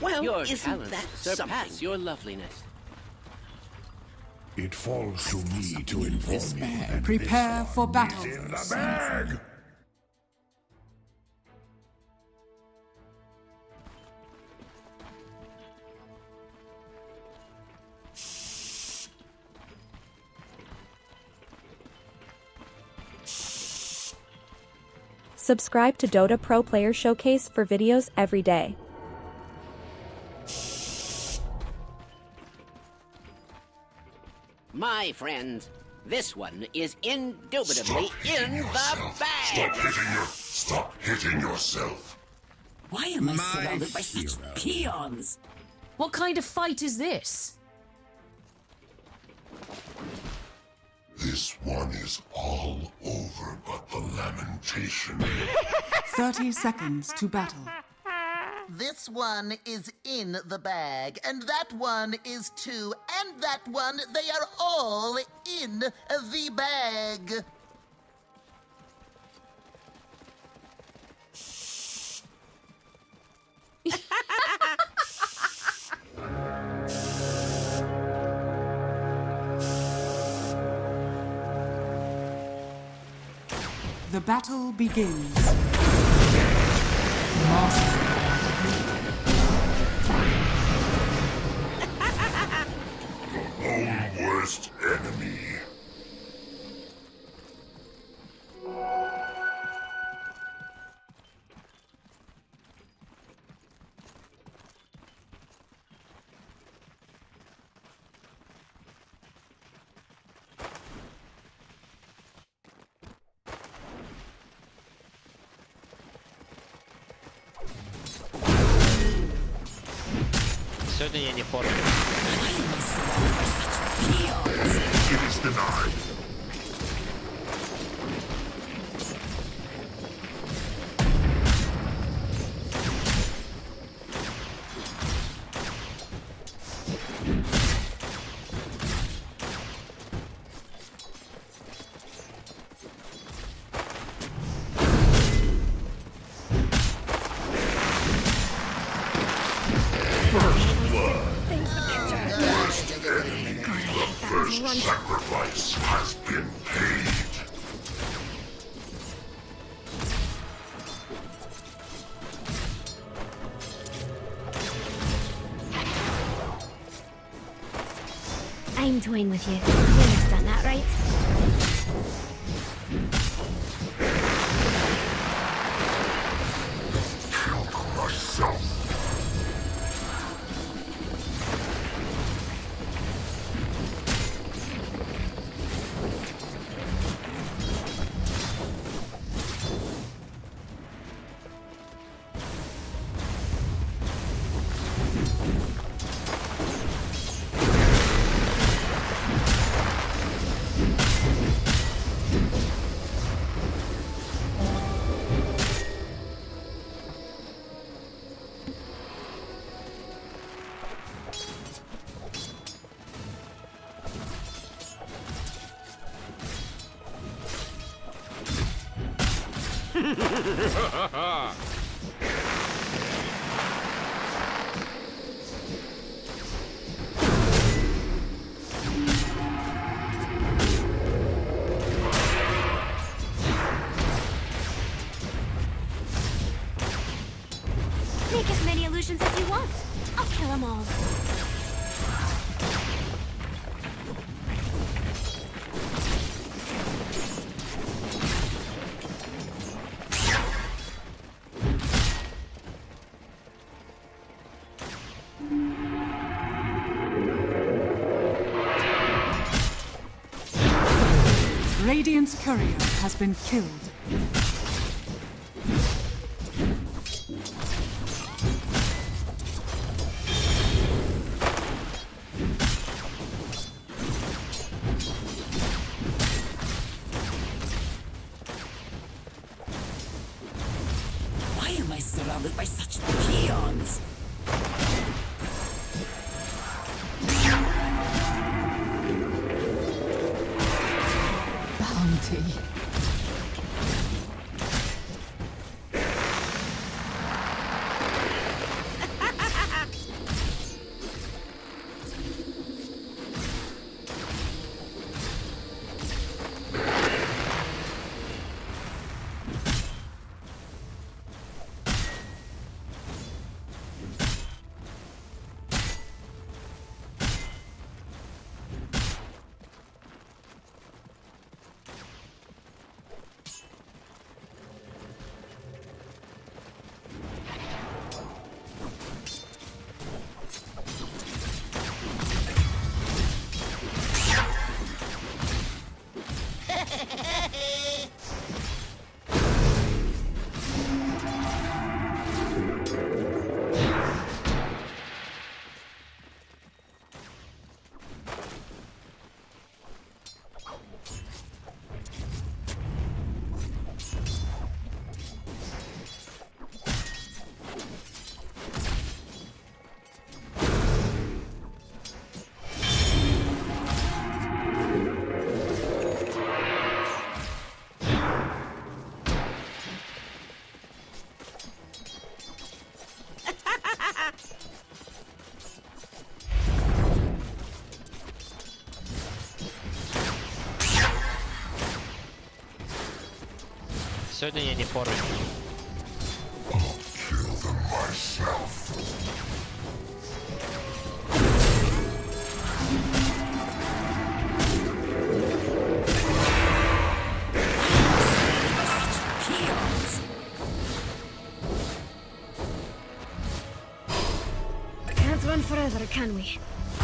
Well, your isn't talents that surpass something? your loveliness. It falls to me to inform you that Prepare this for one battle. is in the bag. Subscribe to Dota Pro Player Showcase for videos every day. My friends, this one is indubitably in the bag. Stop hitting yourself. Why am I surrounded by such peons? What kind of fight is this? This one is all over but the lamentation. 30 seconds to battle. This one is in the bag, and that one is too, and that one, they are all in the bag. The battle begins. Own worst enemy. Сегодня я не форме. It is denied. First sacrifice has been paid. I'm toying with you. You understand that, right? Killed myself. Make as many illusions as you want. I'll kill them all. Radiant's courier has been killed. Why am I surrounded by such peons? Bounty. Сегодня я не порву. I'll kill them myself. Can't run forever, can we?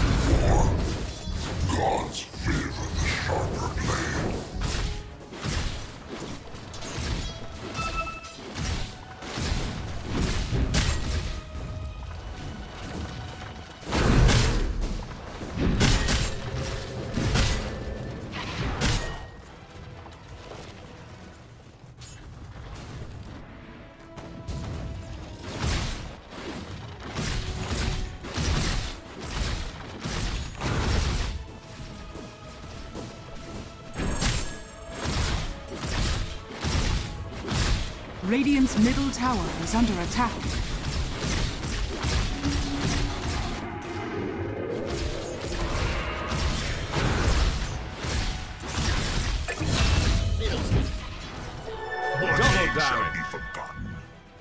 Gods favor the sharper blade. Radiant's middle tower is under attack. Double damage. Be forgotten.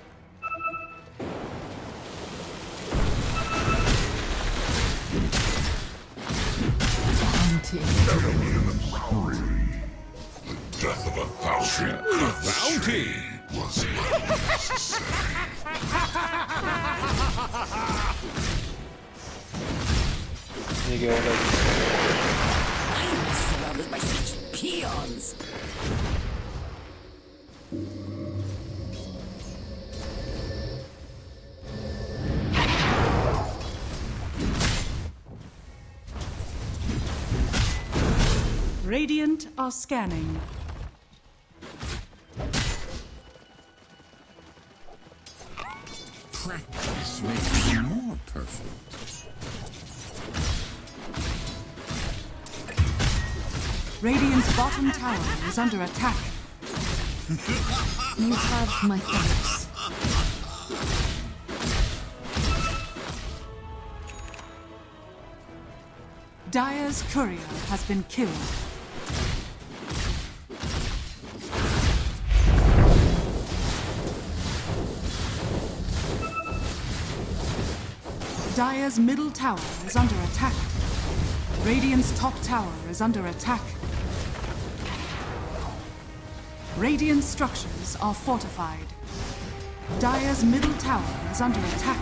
The death of 1,000 bounty was necessary. I'm surrounded by such peons. Radiant are scanning. Practice makes you more perfect. Radiant's bottom tower is under attack. You have my thanks. Dire's courier has been killed. Dire's middle tower is under attack. Radiant's top tower is under attack. Radiant structures are fortified. Dire's middle tower is under attack.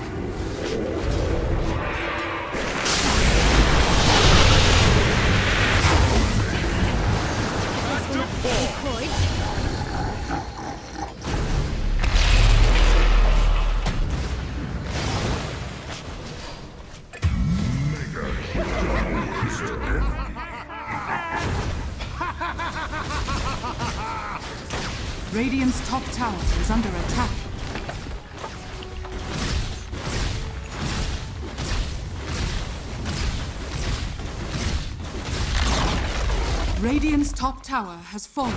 Radiant's top tower is under attack. Radiant's top tower has fallen.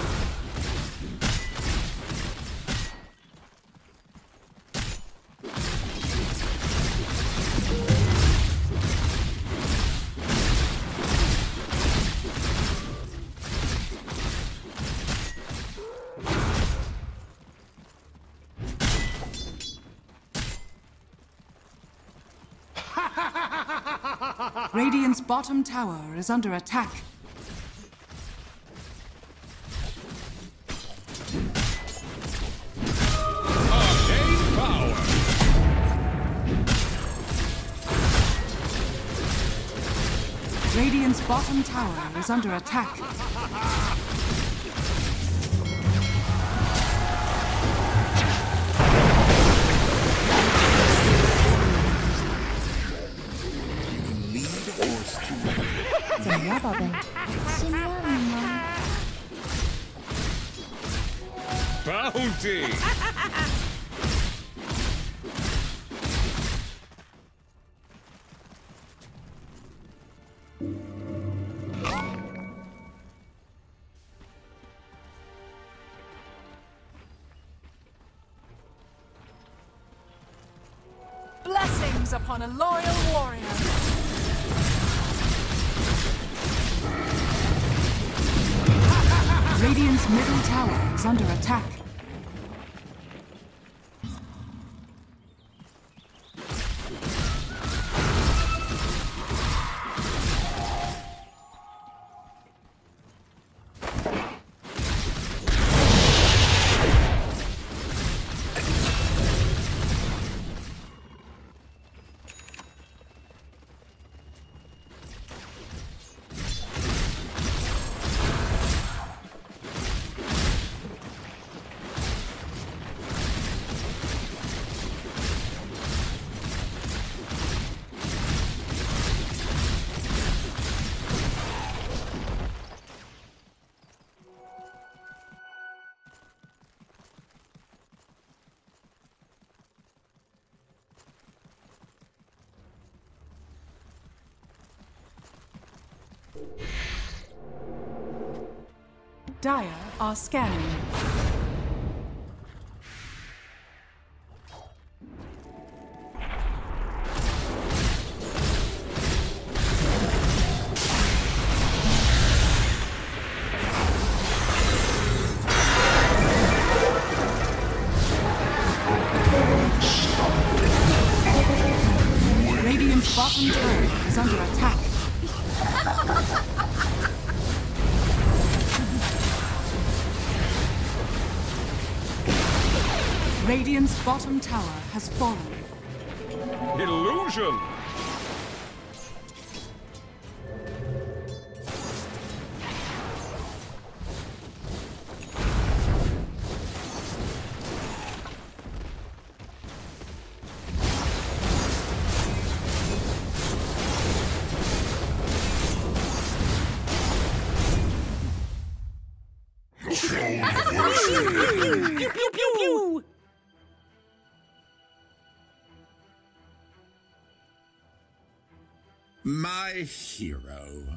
Radiant's bottom tower is under attack. Arcane power. Radiant's bottom tower is under attack. Bounty. Blessings upon a loyal warrior. Radiant's middle tower is under attack. Dire are scanning. Radiant's bottom tower is under attack. Radiant's bottom tower has fallen. Illusion! Pew, pew, pew, pew! My hero.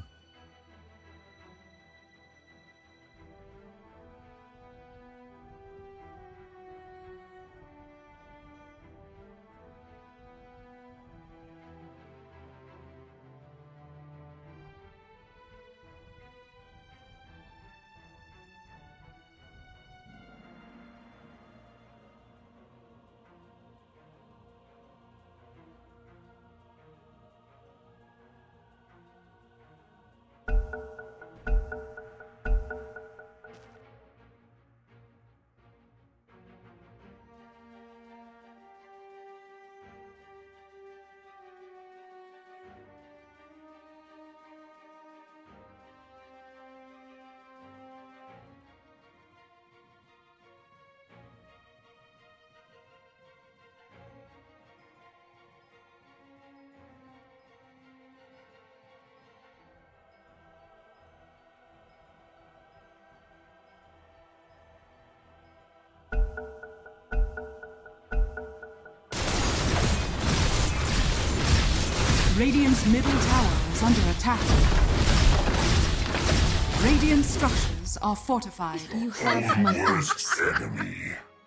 Radiant's middle tower is under attack. Radiant structures are fortified. You have my thanks. Enemy.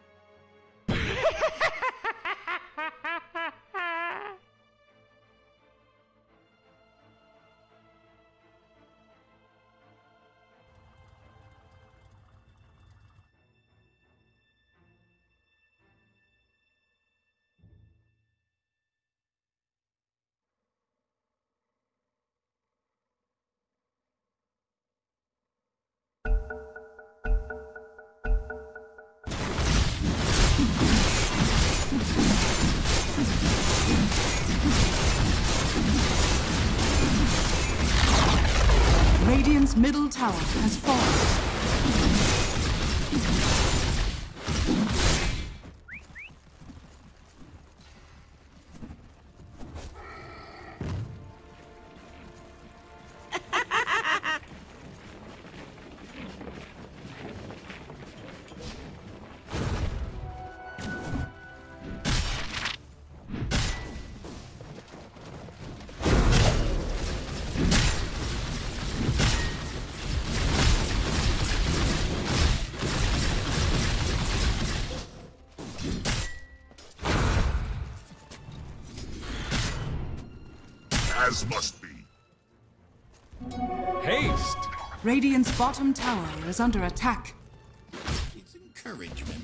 Radiant's middle tower has fallen. As must be. Haste! Radiant's bottom tower is under attack. It's encouragement.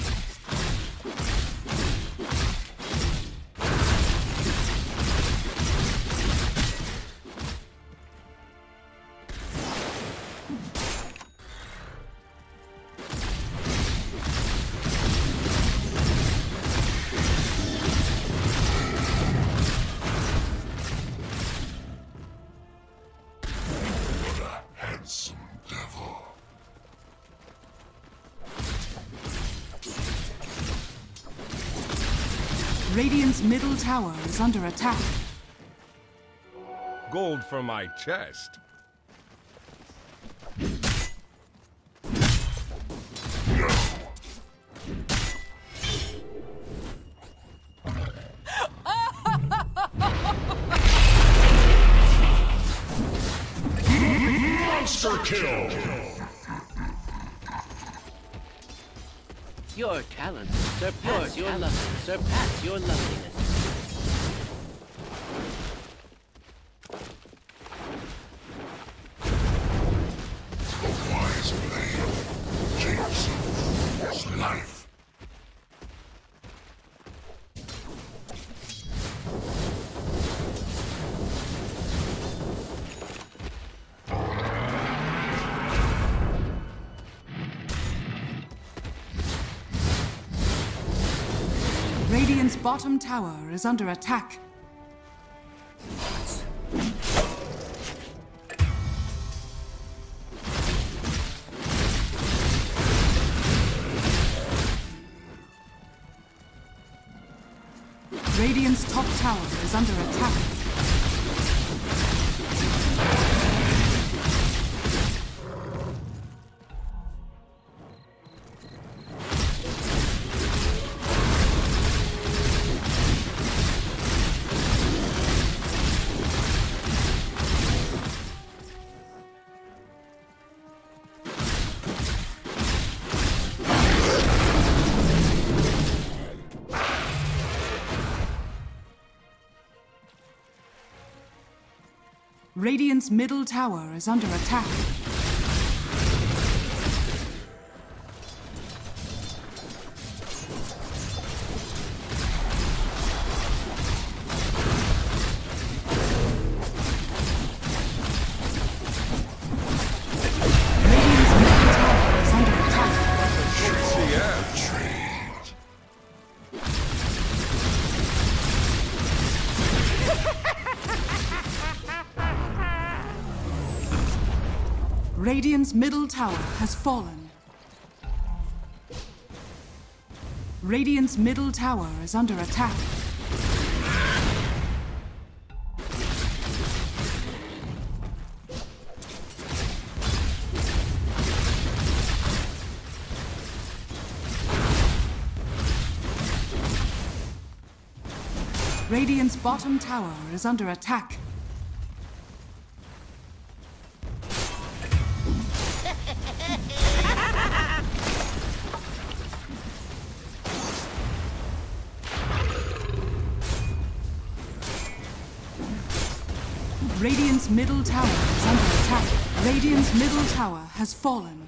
Handsome devil. Radiant's middle tower is under attack. Gold for my chest. Monster kill! Your talent surpass your loveliness. Surpass your loveliness. A wise blade shapes his life. Radiant's bottom tower is under attack. Radiant's top tower is under attack. Radiant's middle tower is under attack. Radiant's middle tower has fallen. Radiant's middle tower is under attack. Radiant's bottom tower is under attack. Radiant's middle tower is under attack. Radiant's middle tower has fallen.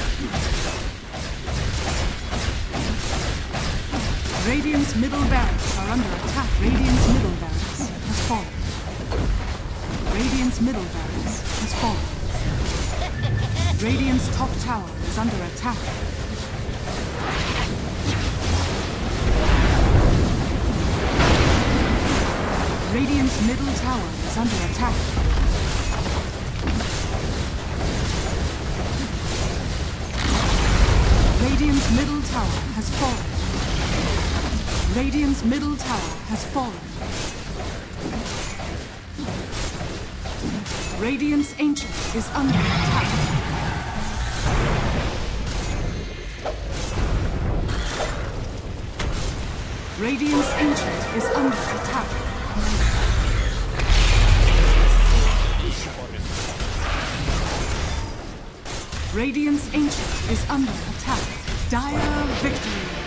Radiant's middle barracks are under attack. Radiant's middle barracks has fallen. Radiant's middle barracks has fallen. Radiant's top tower is under attack. Radiant's middle tower is under attack. Radiant's middle tower has fallen. Radiant's middle tower has fallen. Radiant's ancient is under attack. Radiant's ancient is under attack. Radiant's ancient is under attack. Dire victory.